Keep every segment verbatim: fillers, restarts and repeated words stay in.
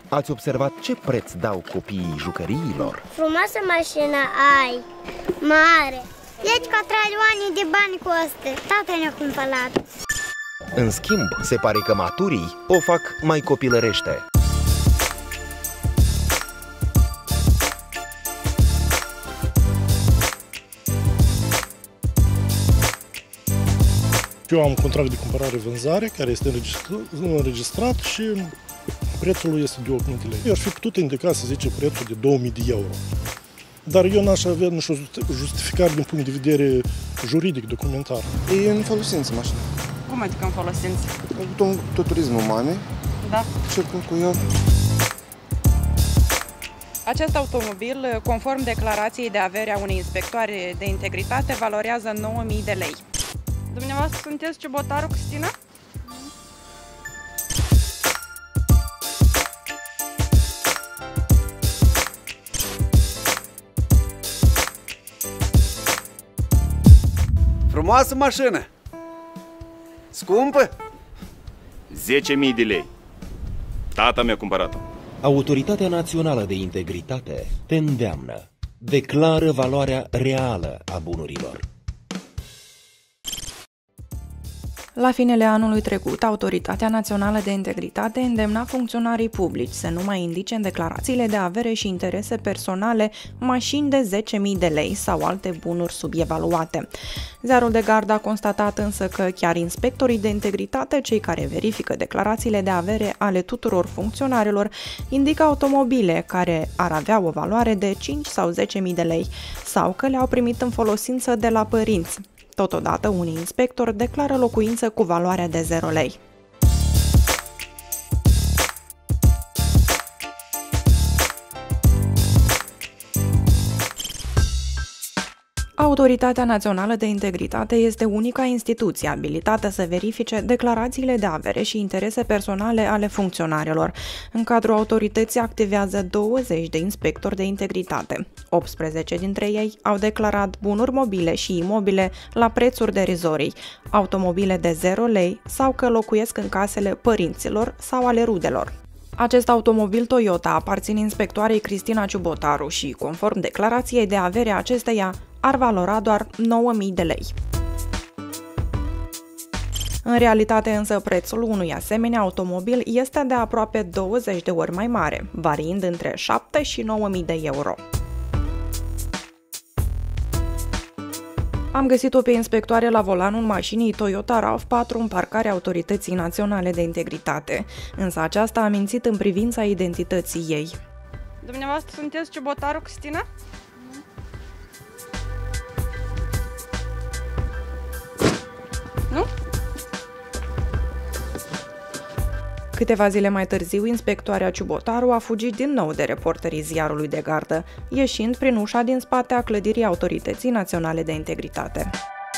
Ați observat ce preț dau copiii jucăriilor? Frumoasă mașină ai, mare. Deci catralioane de bani costă. Tata ne-a cumpărat. În schimb, se pare că maturii o fac mai copilărește. Eu am contract de cumpărare-vânzare care este înregistrat și prețul lui este de opt mii de lei. Eu ar fi putut indica, să zice, prețul de două mii de euro. Dar eu n-aș avea nicio justificare din punct de vedere juridic, documentar. E în folosință mașina. Cum adică în folosință? Tot, tot turismul mame. Da. Circul cu el. Acest automobil, conform declarației de avere a unei inspectoare de integritate, valorează nouă mii de lei. Dumneavoastră sunteți Ciubotaru Cristina? Frumoasă mașină! Scumpă? zece mii de lei. Tata mi-a cumpărat-o. Autoritatea Națională de Integritate te îndeamnă. Declară valoarea reală a bunurilor. La finele anului trecut, Autoritatea Națională de Integritate îndemna funcționarii publici să nu mai indice în declarațiile de avere și interese personale mașini de zece mii de lei sau alte bunuri subevaluate. Ziarul de Gardă a constatat însă că chiar inspectorii de integritate, cei care verifică declarațiile de avere ale tuturor funcționarilor, indică automobile care ar avea o valoare de cinci sau zece mii de lei sau că le-au primit în folosință de la părinți. Totodată, unii inspectori declară locuință cu valoarea de zero lei. Autoritatea Națională de Integritate este unica instituție abilitată să verifice declarațiile de avere și interese personale ale funcționarilor. În cadrul autorității activează douăzeci de inspectori de integritate. optsprezece dintre ei au declarat bunuri mobile și imobile la prețuri derizorii, automobile de zero lei sau că locuiesc în casele părinților sau ale rudelor. Acest automobil Toyota aparține inspectoarei Cristina Ciubotaru și, conform declarației de avere a acesteia, ar valora doar nouă mii de lei. În realitate însă prețul unui asemenea automobil este de aproape douăzeci de ori mai mare, variind între șapte și nouă mii de euro. Am găsit-o pe inspectoare la volanul mașinii Toyota RAV patru în parcarea Autorității Naționale de Integritate, însă aceasta a mințit în privința identității ei. Dumneavoastră sunteți Ciubotaru Cristina? Nu? Câteva zile mai târziu, inspectoarea Ciubotaru a fugit din nou de reporterii Ziarului de Gardă, ieșind prin ușa din spate a clădirii Autorității Naționale de Integritate.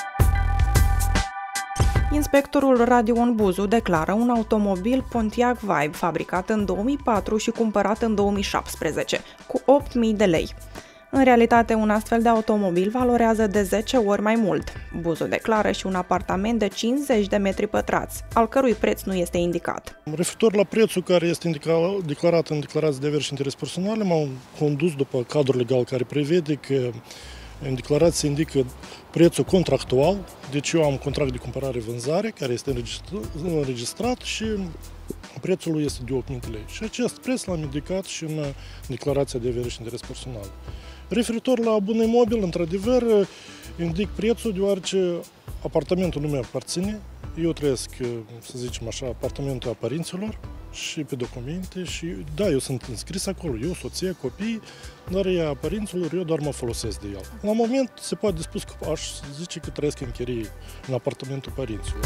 Inspectorul Radion Buzu declară un automobil Pontiac Vibe fabricat în două mii patru și cumpărat în două mii șaptesprezece, cu opt mii de lei. În realitate, un astfel de automobil valorează de zece ori mai mult. Buzu declară și un apartament de cincizeci de metri pătrați, al cărui preț nu este indicat. Referitor la prețul care este declarat în declarația de avere și interes personale, m-am condus după cadrul legal care prevede că în declarație indică prețul contractual, deci eu am contract de cumpărare-vânzare care este înregistrat și prețul lui este de opt mii de lei. Și acest preț l-am indicat și în declarația de avere și interes personal. Referitor la bunul imobil, într-adevăr, indic prețul deoarece apartamentul nu mi-aparține. Eu trăiesc, să zicem așa, apartamentul a părinților și pe documente și da, eu sunt înscris acolo, eu, soție, copii, dar e a părinților, eu doar mă folosesc de el. La moment se poate spus că aș zice că trăiesc în chirie în apartamentul părinților.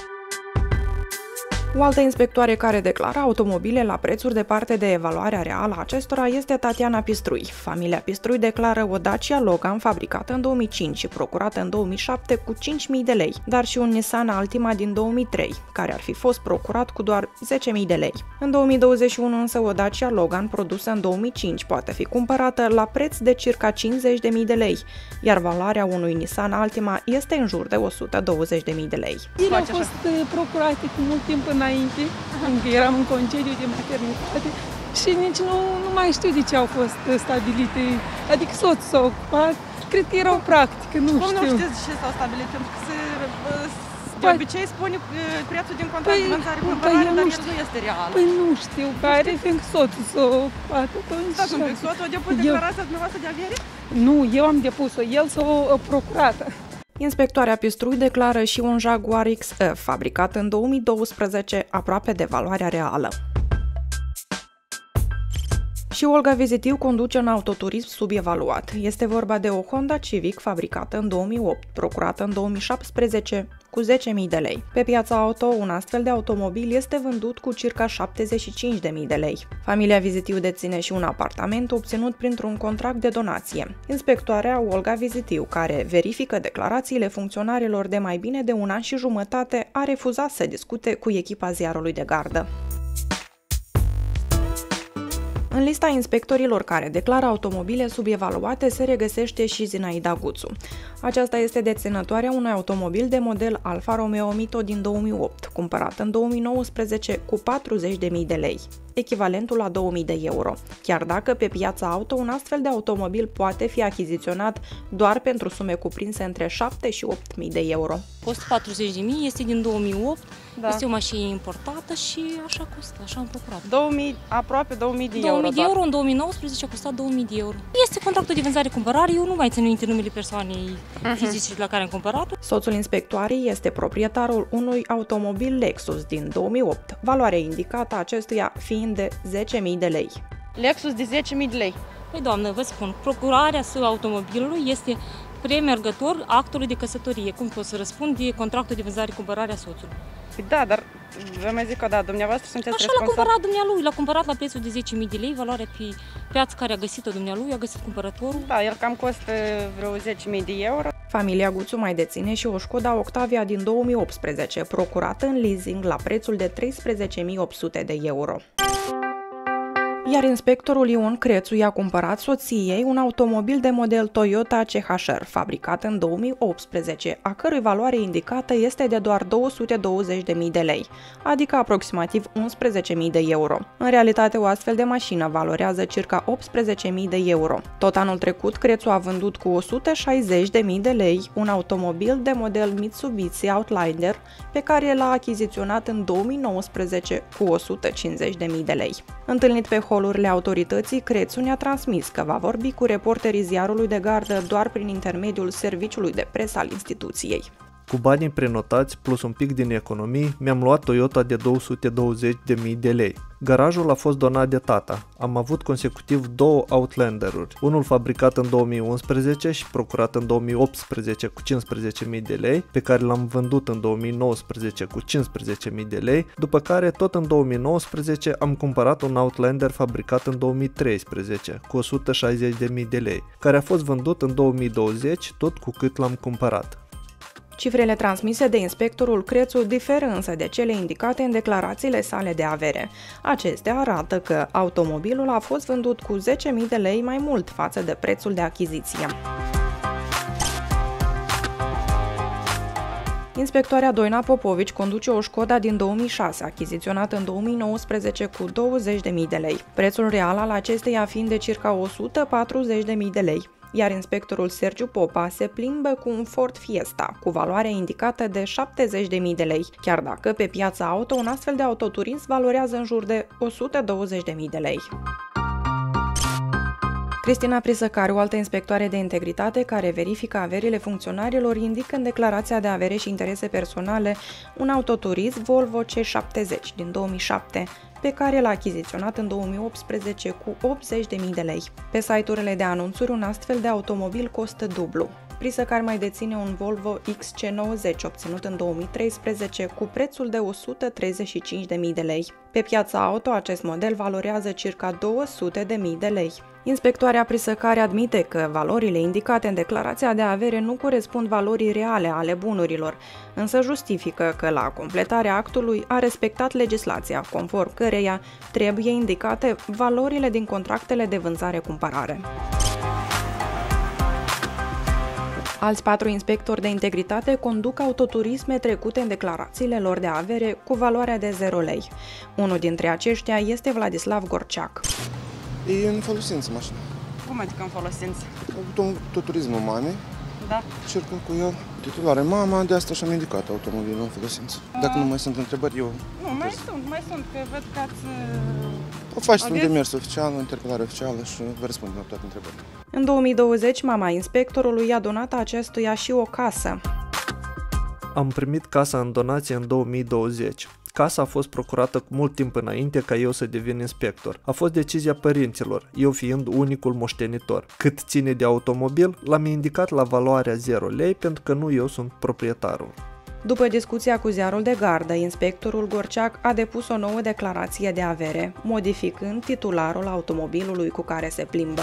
O altă inspectoare care declară automobile la prețuri departe de evaluarea reală a acestora este Tatiana Pistrui. Familia Pistrui declară o Dacia Logan fabricată în două mii cinci și procurată în două mii șapte cu cinci mii de lei, dar și un Nissan Altima din două mii trei, care ar fi fost procurat cu doar zece mii de lei. În două mii douăzeci și unu însă o Dacia Logan produsă în două mii cinci poate fi cumpărată la preț de circa cincizeci de mii de lei, iar valoarea unui Nissan Altima este în jur de o sută douăzeci de mii de lei. Ele au fost procurate cu mult timp în înainte, încă eram în concediu de maternitate și nici nu, nu mai știu de ce au fost stabilite, adică soțul s-a ocupat, cred că era o practică, nu Cum știu. nu știți de ce s-au stabilit? Pentru că se, de Păi- obicei spune prețul din contract Păi- de vânzare-cumpărare, păi eu dar nu el știu. nu este real. Păi nu știu, care fiindcă soțul s-a ocupat atunci. Stați un pic, soțul a depus Eu- declarația dumneavoastră de avere? Nu, eu am depus-o, el s-a procurat. Inspectoarea Pistrui declară și un Jaguar X F fabricat în două mii douăsprezece, aproape de valoarea reală. Și Olga Vizitiu conduce un autoturism subevaluat. Este vorba de o Honda Civic fabricată în două mii opt, procurată în două mii șaptesprezece cu zece mii de lei. Pe piața auto, un astfel de automobil este vândut cu circa șaptezeci și cinci de mii de lei. Familia Vizitiu deține și un apartament obținut printr-un contract de donație. Inspectoarea Olga Vizitiu, care verifică declarațiile funcționarilor de mai bine de un an și jumătate, a refuzat să discute cu echipa Ziarului de Gardă. În lista inspectorilor care declară automobile subevaluate se regăsește și Zinaida Guțu. Aceasta este deținătoarea unui automobil de model Alfa Romeo Mito din două mii opt, cumpărat în două mii nouăsprezece cu patruzeci de mii de lei, echivalentul la două mii de euro, chiar dacă pe piața auto un astfel de automobil poate fi achiziționat doar pentru sume cuprinse între șapte și opt mii de euro. Costă patruzeci de mii, este din două mii opt, Da. este o mașină importată și așa costă, așa am procurat. două mii, aproape două mii de euro. două mii de doar. euro, în două mii nouăsprezece a costat două mii de euro. Este contractul de vânzare-cumpărare, eu nu mai țin minte numele persoanei fizice la care am cumpărat-o. Soțul inspectoarei este proprietarul unui automobil Lexus din două mii opt, valoarea indicată a acestuia fiind de zece mii de lei. Lexus de zece mii de lei. Păi, doamnă, vă spun, procurarea automobilului este premergător actului de căsătorie. Cum pot să răspund de contractul de vânzare-cumpărare a soțului? Păi da, dar vă mai zic că da, dumneavoastră sunteți Așa l-a responsabili. cumpărat dumnealui, l-a cumpărat la prețul de zece mii de lei, valoarea pe piață care a găsit-o dumnealui, a găsit cumpărătorul. Da, el cam costă vreo zece mii de euro. Familia Guțu mai deține și o Șkoda Octavia din două mii optsprezece, procurată în leasing la prețul de treisprezece mii opt sute de euro. Iar inspectorul Ion Crețu i-a cumpărat soției un automobil de model Toyota C H R, fabricat în două mii optsprezece, a cărui valoare indicată este de doar două sute douăzeci de mii de lei, adică aproximativ unsprezece mii de euro. În realitate, o astfel de mașină valorează circa optsprezece mii de euro. Tot anul trecut, Crețu a vândut cu o sută șaizeci de mii de lei un automobil de model Mitsubishi Outlander, pe care l-a achiziționat în două mii nouăsprezece cu o sută cincizeci de mii de lei. Întâlnit pe holurile autorității, Crețu ne-a transmis că va vorbi cu reporterii Ziarului de Gardă doar prin intermediul serviciului de presă al instituției. Cu banii prenotați plus un pic din economii, mi-am luat Toyota de două sute douăzeci de mii de lei. Garajul a fost donat de tata. Am avut consecutiv două Outlander-uri, unul fabricat în două mii unsprezece și procurat în două mii optsprezece cu cincisprezece mii de lei, pe care l-am vândut în două mii nouăsprezece cu cincisprezece mii de lei, după care tot în două mii nouăsprezece am cumpărat un Outlander fabricat în două mii treisprezece cu o sută șaizeci de mii de lei, care a fost vândut în două mii douăzeci tot cu cât l-am cumpărat. Cifrele transmise de inspectorul Crețu diferă însă de cele indicate în declarațiile sale de avere. Acestea arată că automobilul a fost vândut cu zece mii de lei mai mult față de prețul de achiziție. Inspectoarea Doina Popovici conduce o Șkoda din două mii șase, achiziționată în două mii nouăsprezece cu douăzeci de mii de lei, prețul real al acesteia fiind de circa o sută patruzeci de mii de lei. Iar inspectorul Sergiu Popa se plimbă cu un Ford Fiesta, cu valoarea indicată de șaptezeci de mii de lei, chiar dacă pe piața auto un astfel de autoturism valorează în jur de o sută douăzeci de mii de lei. Cristina Prisăcariu, o altă inspectoare de integritate care verifică averile funcționarilor, indică în declarația de avere și interese personale un autoturism Volvo C șaptezeci din două mii șapte, pe care l-a achiziționat în două mii optsprezece cu optzeci de mii de lei. Pe site-urile de anunțuri, un astfel de automobil costă dublu. Prisăcar mai deține un Volvo X C nouăzeci obținut în două mii treisprezece cu prețul de o sută treizeci și cinci de mii de lei. Pe piața auto, acest model valorează circa două sute de mii de lei. Inspectoarea Prisăcari admite că valorile indicate în declarația de avere nu corespund valorii reale ale bunurilor, însă justifică că la completarea actului a respectat legislația, conform căreia trebuie indicate valorile din contractele de vânzare-cumpărare. Alți patru inspectori de integritate conduc autoturisme trecute în declarațiile lor de avere cu valoarea de zero lei. Unul dintre aceștia este Vladislav Gorceac. E în folosință mașina. Cum adică în folosință? Autoturismul mamei. Da. Circul cu el. Titulare mama, de asta și-am indicat automobilul în folosință. Dacă nu mai sunt întrebări, eu... Nu, mai sunt, mai sunt, că văd că ați... O faceți un demers oficial, o interpelare oficială și vă răspund la toate întrebările. În două mii douăzeci, mama inspectorului i-a donat acestuia și o casă. Am primit casa în donație în două mii douăzeci. Casa a fost procurată cu mult timp înainte ca eu să devin inspector. A fost decizia părinților, eu fiind unicul moștenitor. Cât ține de automobil, l-am indicat la valoarea zero lei pentru că nu eu sunt proprietarul. După discuția cu ziarul de gardă, inspectorul Gorceac a depus o nouă declarație de avere, modificând titularul automobilului cu care se plimbă.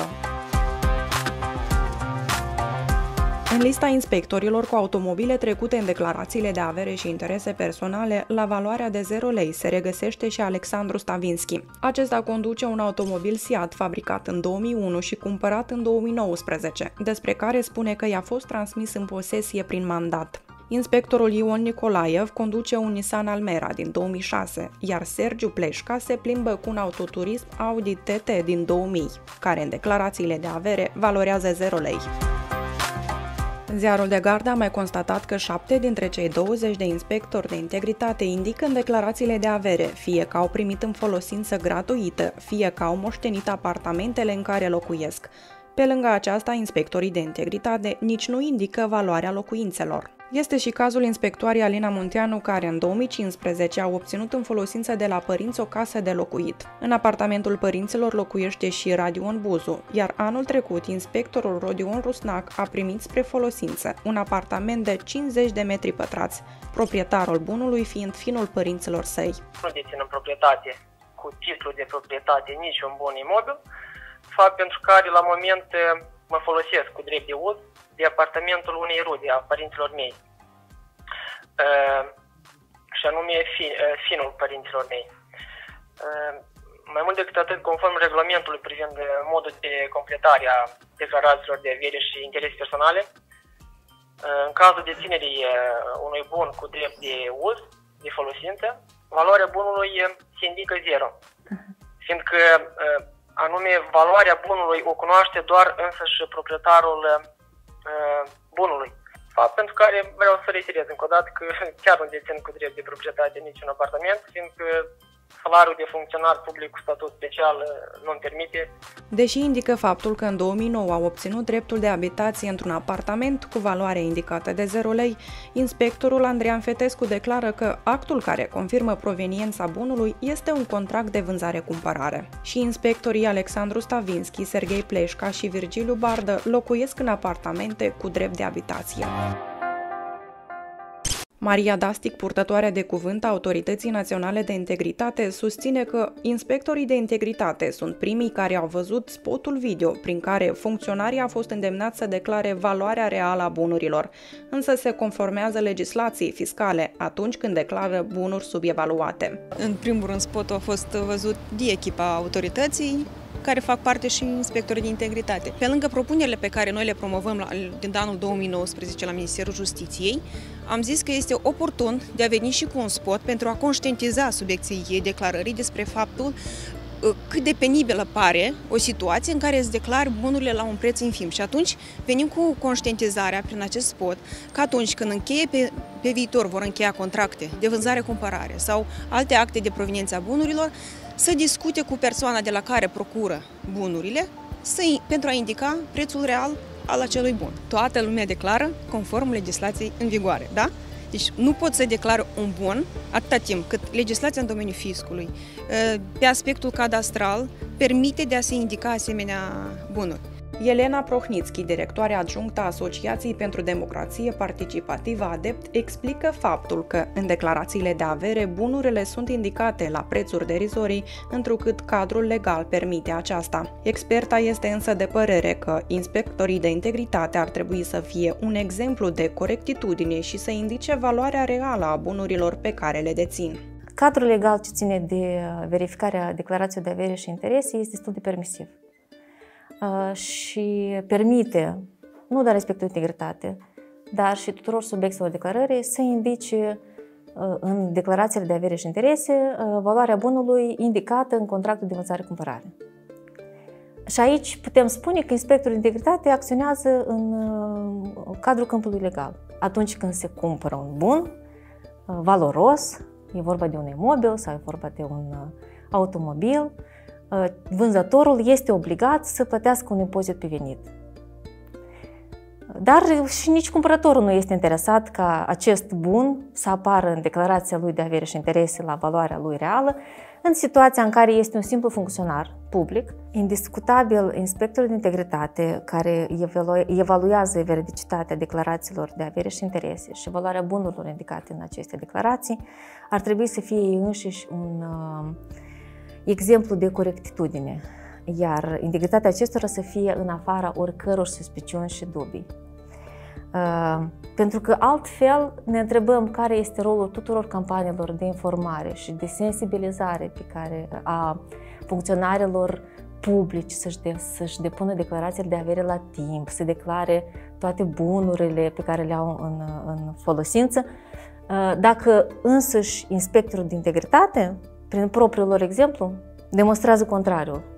În lista inspectorilor cu automobile trecute în declarațiile de avere și interese personale la valoarea de zero lei se regăsește și Alexandru Stavinski. Acesta conduce un automobil Seat fabricat în două mii unu și cumpărat în două mii nouăsprezece, despre care spune că i-a fost transmis în posesie prin mandat. Inspectorul Ion Nicolaev conduce un Nissan Almera din două mii șase, iar Sergiu Pleșca se plimbă cu un autoturism Audi T T din două mii, care în declarațiile de avere valorează zero lei. Ziarul de gardă a mai constatat că șapte dintre cei douăzeci de inspectori de integritate indică în declarațiile de avere, fie că au primit în folosință gratuită, fie că au moștenit apartamentele în care locuiesc. Pe lângă aceasta, inspectorii de integritate nici nu indică valoarea locuințelor. Este și cazul inspectoarei Alina Munteanu, care în două mii cincisprezece a obținut în folosință de la părinți o casă de locuit. În apartamentul părinților locuiește și Radion Buzu, iar anul trecut inspectorul Rodion Rusnac a primit spre folosință un apartament de cincizeci de metri pătrați, proprietarul bunului fiind finul părinților săi. Nu dețin în proprietate cu titlu de proprietate niciun bun imobil, fapt pentru care la moment mă folosesc cu drept de uz de apartamentul unei rude a părinților mei, uh, și anume fi, uh, finul părinților mei. Uh, mai mult decât atât, conform regulamentului privind modul de completare a declarațiilor de avere și interese personale, uh, în cazul deținerii uh, unui bun cu drept de uz, de folosință, valoarea bunului se indică zero, fiindcă uh, anume valoarea bunului o cunoaște doar însăși proprietarul bunului. Fapt pentru care vreau să reiterez încă o dată că chiar nu dețin cu drept de proprietate niciun apartament, fiindcă salariul de funcționar public cu statut special nu-mi permite. Deși indică faptul că în două mii nouă au obținut dreptul de habitație într-un apartament cu valoare indicată de zero lei, inspectorul Andrian Fetescu declară că actul care confirmă proveniența bunului este un contract de vânzare-cumpărare. Și inspectorii Alexandru Stavinski, Serghei Pleșca și Virgiliu Bardă locuiesc în apartamente cu drept de habitație. Maria Dastic, purtătoarea de cuvânt a Autorității Naționale de Integritate, susține că inspectorii de integritate sunt primii care au văzut spotul video prin care funcționarii au fost îndemnați să declare valoarea reală a bunurilor, însă se conformează legislației fiscale atunci când declară bunuri subevaluate. În primul rând, spotul a fost văzut de echipa autorității, care fac parte și inspectorii de integritate. Pe lângă propunerile pe care noi le promovăm la, din anul două mii nouăsprezece la Ministerul Justiției, am zis că este oportun de a veni și cu un spot pentru a conștientiza subiecții declarării despre faptul cât de penibilă pare o situație în care îți declari bunurile la un preț infim. Și atunci venim cu conștientizarea prin acest spot că atunci când încheie pe, pe viitor vor încheia contracte de vânzare-cumpărare sau alte acte de proveniență a bunurilor, să discute cu persoana de la care procură bunurile să, pentru a indica prețul real al acelui bun. Toată lumea declară conform legislației în vigoare, da? Deci nu pot să declar un bun atâta timp cât legislația în domeniul fiscului, pe aspectul cadastral, permite de a se indica asemenea bunuri. Elena Prohnitski, directoarea adjunctă a Asociației pentru Democrație Participativă ADEPT, explică faptul că în declarațiile de avere bunurile sunt indicate la prețuri derizorii, întrucât cadrul legal permite aceasta. Experta este însă de părere că inspectorii de integritate ar trebui să fie un exemplu de corectitudine și să indice valoarea reală a bunurilor pe care le dețin. Cadrul legal ce ține de verificarea declarației de avere și interese este destul de permisiv și permite nu doar inspectorul de integritate, dar și tuturor subiectelor declarării să indice în declarațiile de avere și interese valoarea bunului indicată în contractul de vânzare-cumpărare. Și aici putem spune că inspectorul de integritate acționează în cadrul câmpului legal. Atunci când se cumpără un bun valoros, e vorba de un imobil sau e vorba de un automobil, vânzătorul este obligat să plătească un impozit pe venit. Dar și nici cumpărătorul nu este interesat ca acest bun să apară în declarația lui de avere și interese la valoarea lui reală, în situația în care este un simplu funcționar public. Indiscutabil, inspectorul de integritate care evaluează veridicitatea declarațiilor de avere și interese și valoarea bunurilor indicate în aceste declarații ar trebui să fie ei înșiși un uh, exemplu de corectitudine, iar integritatea acestora să fie în afara oricăror suspiciuni și dubii. Uh, pentru că altfel ne întrebăm care este rolul tuturor campaniilor de informare și de sensibilizare pe care a funcționarilor publici să-și, de, să-și depună declarațiile de avere la timp, să declare toate bunurile pe care le au în, în folosință, uh, dacă însăși inspectorul de integritate, prin propriul lor exemplu, demonstrează contrariul.